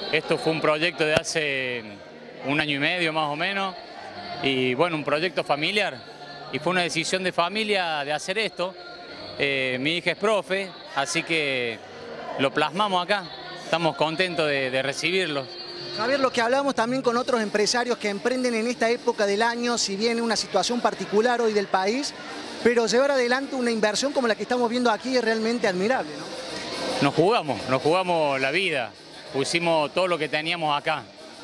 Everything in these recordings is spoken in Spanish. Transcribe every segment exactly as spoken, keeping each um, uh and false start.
Esto fue un proyecto de hace un año y medio más o menos, y bueno, un proyecto familiar, y fue una decisión de familia de hacer esto. Eh, mi hija es profe, así que lo plasmamos acá, estamos contentos de, de recibirlos. Javier, lo que hablamos también con otros empresarios que emprenden en esta época del año, si bien una situación particular hoy del país, pero llevar adelante una inversión como la que estamos viendo aquí es realmente admirable, ¿no? Nos jugamos, nos jugamos la vida, pusimos todo lo que teníamos acá.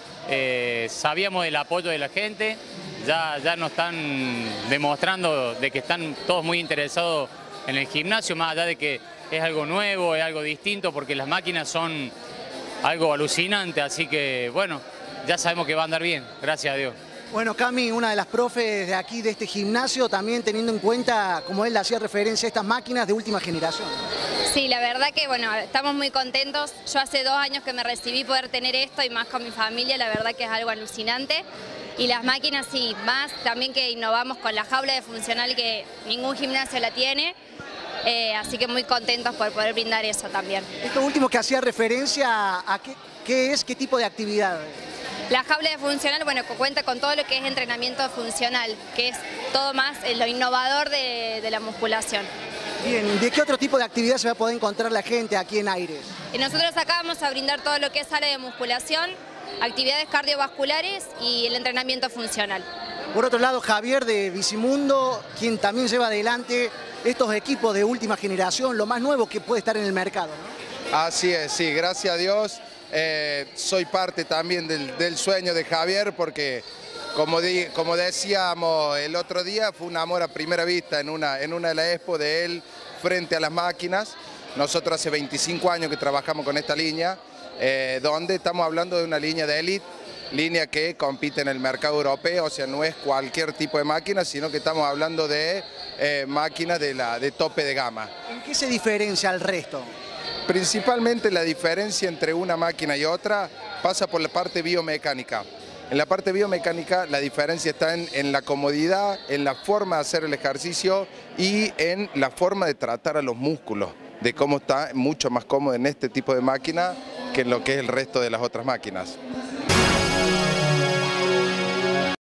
Eh, sabíamos del apoyo de la gente, ya, ya nos están demostrando de que están todos muy interesados en el gimnasio, más allá de que es algo nuevo, es algo distinto, porque las máquinas son algo alucinante, así que bueno, ya sabemos que va a andar bien, gracias a Dios. Bueno, Cami, una de las profes de aquí, de este gimnasio, también teniendo en cuenta, como él hacía referencia, a estas máquinas de última generación. Sí, la verdad que bueno, estamos muy contentos. Yo hace dos años que me recibí poder tener esto y más con mi familia, la verdad que es algo alucinante. Y las máquinas sí, más también que innovamos con la jaula de funcional que ningún gimnasio la tiene. Eh, así que muy contentos por poder brindar eso también. Esto último que hacía referencia a qué, qué es, qué tipo de actividad. La jaula de funcional, bueno, cuenta con todo lo que es entrenamiento funcional, que es todo más lo innovador de, de la musculación. Bien, ¿de qué otro tipo de actividad se va a poder encontrar la gente aquí en Aires? Y nosotros acá vamos a brindar todo lo que es sala de musculación, actividades cardiovasculares y el entrenamiento funcional. Por otro lado, Javier de Bicimundo, quien también lleva adelante estos equipos de última generación, lo más nuevo que puede estar en el mercado, ¿no? Así es, sí, gracias a Dios. Eh, soy parte también del, del sueño de Javier porque, como, di, como decíamos el otro día, fue un amor a primera vista en una, en una de las expo de él frente a las máquinas. Nosotros hace veinticinco años que trabajamos con esta línea, eh, donde estamos hablando de una línea de élite, línea que compite en el mercado europeo, o sea, no es cualquier tipo de máquina, sino que estamos hablando de eh, máquinas de, la, de tope de gama. ¿En qué se diferencia al resto? Principalmente la diferencia entre una máquina y otra pasa por la parte biomecánica. En la parte biomecánica la diferencia está en, en la comodidad, en la forma de hacer el ejercicio y en la forma de tratar a los músculos, de cómo está mucho más cómodo en este tipo de máquina que en lo que es el resto de las otras máquinas.